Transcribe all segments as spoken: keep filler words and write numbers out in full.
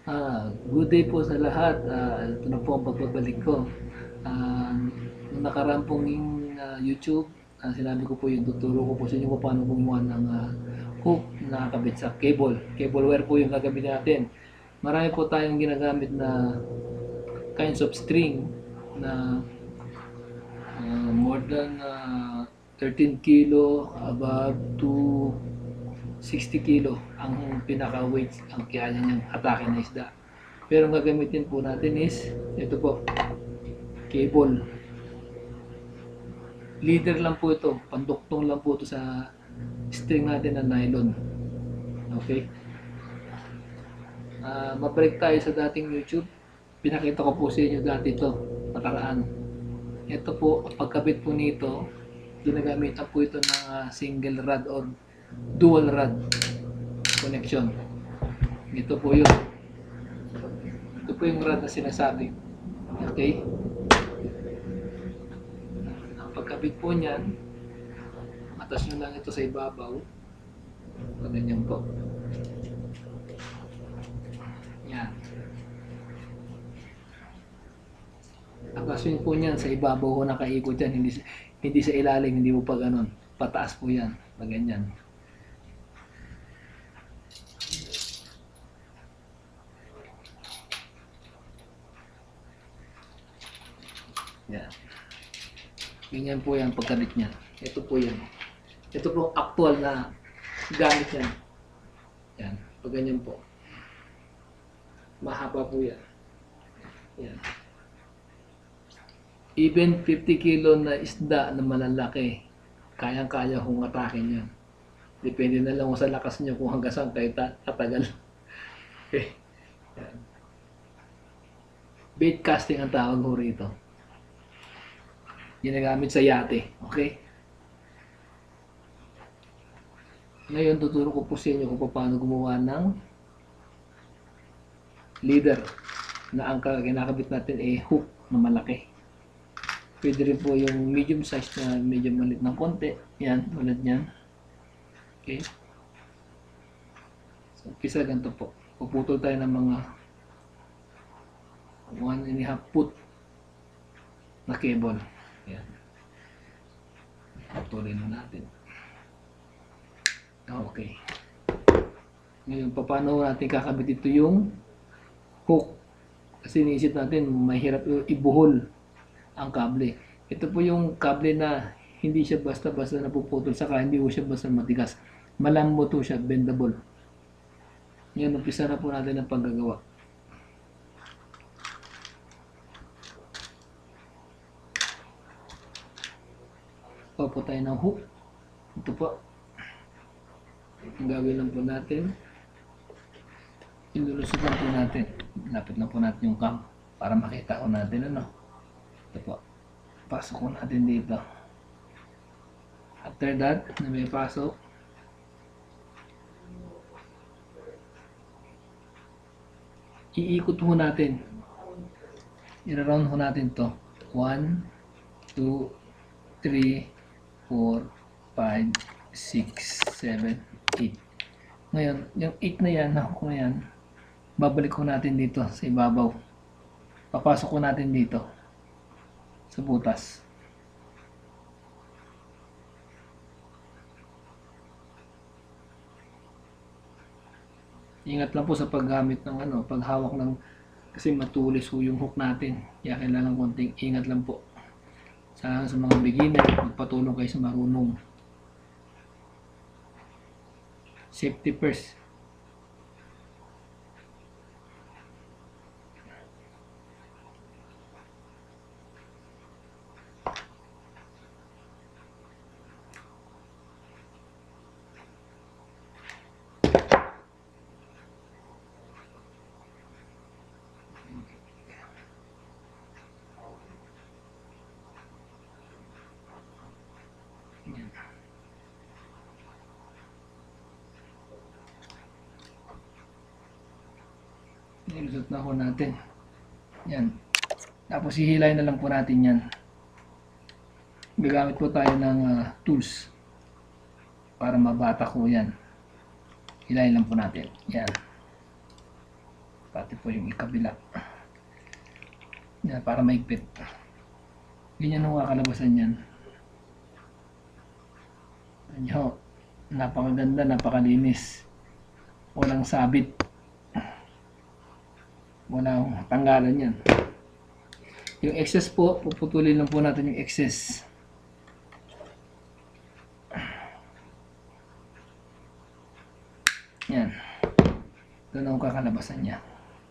Ah, good day po sa lahat. Ah, ito na po ang pagbabalik ko. Ah, nung nakaraan pong yung ah, YouTube, ah, sinabi ko po yung tuturo ko po sa inyo kung paano gumawa ng ah, hook na nakakabit sa cable. Cable wire po yung gagamitin natin. Marami po tayong ginagamit na kinds of string na ah, more than ah, thirteen kilo above to sixty kilo ang pinaka weight ang kaya niyang atake na isda. Pero ang gagamitin po natin is ito po, cable. Leader lang po ito, panduktong lang po ito sa string natin na nylon. Okay? Uh, mabalik tayo sa dating YouTube. Pinakita ko po sa inyo dati ito, nakaraan. Ito po, pagkabit po nito, ginagamitan po ito ng uh, single rod or dual rod connection. Ito po yun. Ito po yung rod na sinasabi. Okay? Ang pagkabit po niyan, atas nyo lang ito sa ibabaw. Ganyan po. Yan. Atas nyo po niyan sa ibabaw ko nakaikot yan. Hindi, hindi sa ilalim, hindi mo pa ganun. Pataas po yan. Pag ganyan. Yan. Ganyan po yan pagkabit niya. Ito po yan. Ito po actual na gamit yan. Yan. Pag ganyan po. Mahaba po yan. Yan. Even fifty kilo na isda na malalaki, kayang-kaya kung atakin yan. Depende na lang sa lakas nyo kung hanggang saan kayo tatagal. Okay. Yan. Bait casting ang tawag ko rito. Ginagamit sa yate. Okay? Ngayon, tuturo ko po sa inyo kung paano gumawa ng leader na ang kinakabit natin ay hook na malaki. Pwede rin po yung medium size na medyo malit ng konti. Yan, ulit yan. Okay. So, umpisa ganito po. Puputol tayo ng mga one and a half foot na cable. Yan. Putulin mo natin. Okay. Ngayon, paano natin kakabit ito yung hook? Kasi iniisip natin, mahirap ibuhol ang kable. Ito po yung kable na hindi siya basta-basta napuputol, saka hindi po siya basta matigas. Malambot po siya, bendable. Ngayon, umpisa na po natin ang paggagawa. Kuha po tayo ng hook. Ito po. Ang gawin lang po natin, inulusugan po natin. Lapit na po natin yung cam para makita ko natin ano. Ito po. Pasok ko natin dito. After that, na may pasok, iikot ho natin. I-round ho natin to. one, two, three, four, five, six, seven, eight. Ngayon, yung eight na yan, na hook na yan, babalik ko natin dito sa ibabaw. Papasok ko natin dito sa butas. Ingat lang po sa paggamit ng ano, paghawak ng, kasi matulis po yung hook natin. Kaya kailangan konting ingat lang po. Sa, sa mga beginner, magpatulong kayo sa marunong. Safety first. Nilusot na ho natin. Yan. Tapos hihilayin na lang po natin yan. Gagamit po tayo ng uh, tools para mabata ko yan. Hilayin lang po natin. Yan. Pati po yung ikabila. Yan, para maigpit. Ganyan ang kakalabasan yan. Yan, napakaganda, napakalinis. Walang sabit. Walang tanggalan yan. Yung excess po, puputulin lang po natin yung excess. Yan. Ito na ang kakalabasan niya.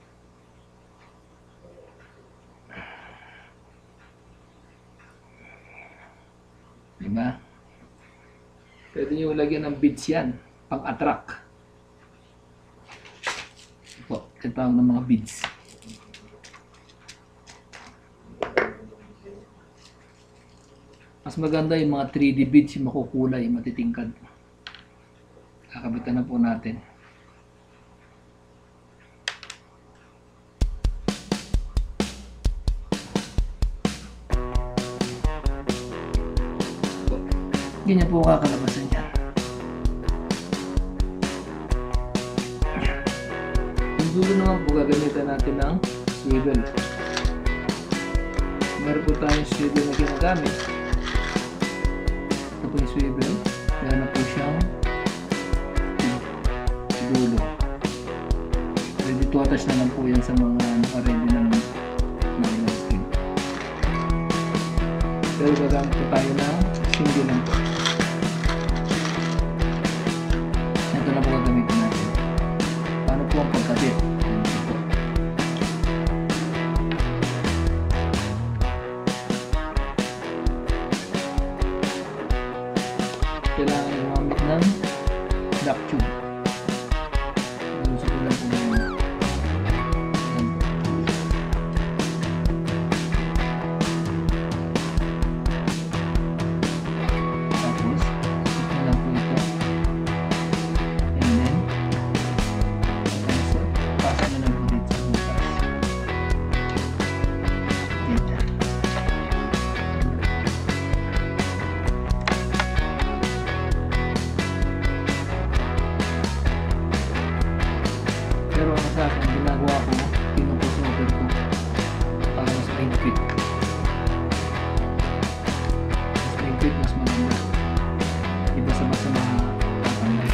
Diba? Pwede nyo lagyan ng beads yan. Pang-attract. Ito, ito ang ng mga beads. Mas maganda yung mga three D beads, yung makukulay, matitingkad. Kakabitan na po natin. Ganyan po kakalabasan niya. Yung dulo naman po gagamitan natin ng swivel. Meron po tayong swivel na ginagamit. Ito po yung swivel. Meron na po siyang dulo. Ready to attach na lang po yan sa mga naka-ready ng nylon string. Pero gagamit po tayo ng single lang po. Ito na po gagamitin natin. Paano po ang pagkabit? Ito po. Kailangan gumamit ng black tube. Gusto ko lang po ngayon. Tapos, ito lang po ito. And then, so, pasok na lang po dito sa butas. Ganyan. Pero ang sa akin, ginagawa ko, pinupusnoper ko para mas mahigpit. Mas mahigpit, mas maganda. Iba sa basta mga tatanggal.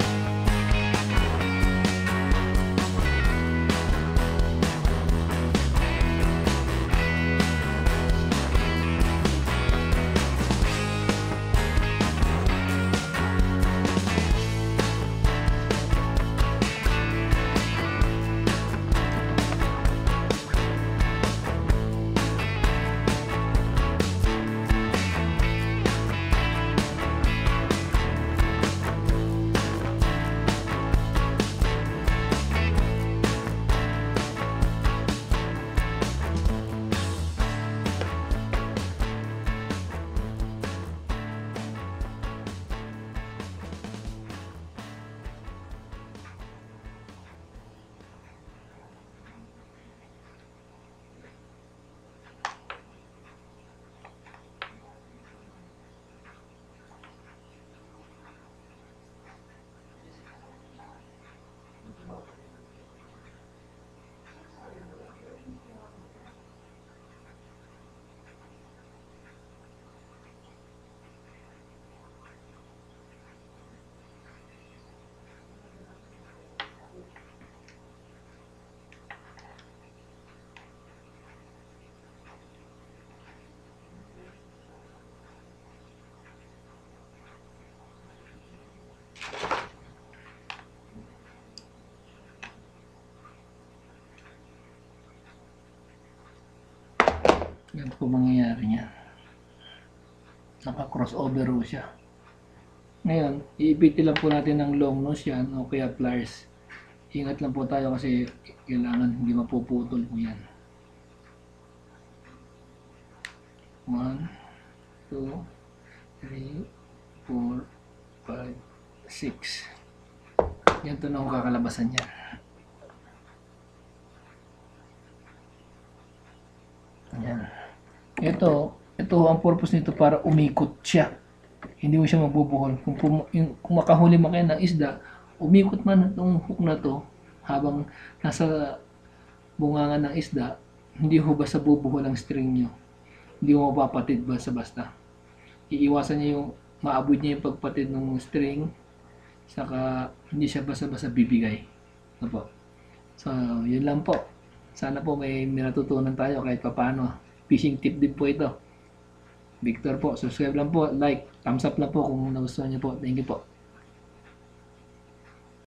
Yan po mangyayari niya. Naka-crossover po siya. Ngayon, iipitin lang po natin ng long nose yan o kaya pliers. Ingat lang po tayo kasi kailangan hindi mapuputol po yan. one, two, three, four, five, six. Yan to na ang kakalabasan niya. Yan. Ito, ito ang purpose nito para umikot siya. Hindi mo siya mabubuhol. Kung, pum, yung, kung makahuli mo kayo ng isda, umikot man itong hook na to habang nasa bungangan ng isda, hindi ho basta bubuho ng string nyo. Hindi mo mapapatid basta-basta. Iiwasan niya yung maabot niya yung pagpatid ng string, saka hindi siya basta-basta bibigay. Ano po? So, yun lang po. Sana po may, may natutunan tayo kahit papaano. Fishing tip din po ito. Victor po, subscribe lang po, like, thumbs up lang po kung nagustuhan niyo po. Thank you po.